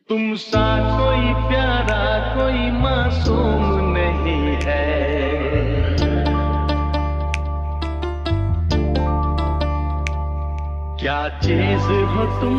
तुम सा कोई प्यारा कोई मासूम नहीं है। क्या चीज हो तुम।